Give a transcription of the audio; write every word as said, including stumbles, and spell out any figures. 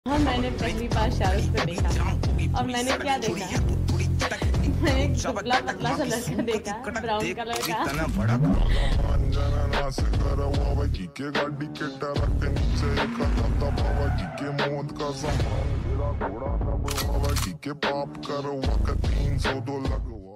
हाँ, मैंने पहली बार शाहरुख को देखा और मैंने क्या देखा, मैंने एक दुबला पतला सा लड़का देखा, ब्राउन कलर का। पाप करो तीन सौ दो लगवा